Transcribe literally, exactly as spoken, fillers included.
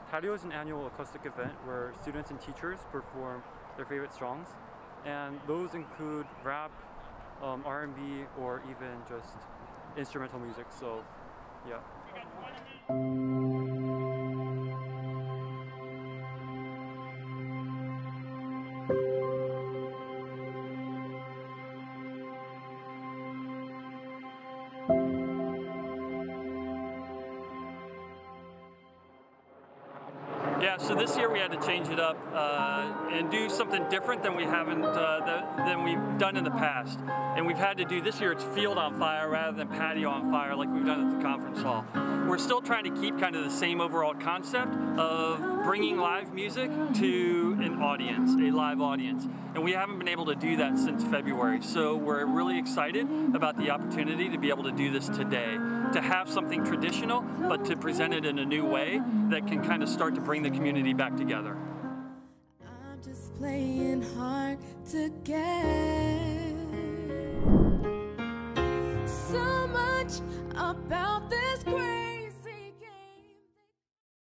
Patio is an annual acoustic event where students and teachers perform their favorite songs, and those include rap, um, R and B, or even just instrumental music, so yeah. Yeah, so this year we had to change it up uh, and do something different than we haven't uh, that, than we've done in the past. And we've had to do this year. It's field on fire rather than patio on fire like we've done at the conference hall. We're still trying to keep kind of the same overall concept of bringing live music to an audience, a live audience. And we haven't been able to do that since February. So we're really excited about the opportunity to be able to do this today, to have something traditional, but to present it in a new way that can kind of start to bring the community back together. I'm just playing hard to get. So much about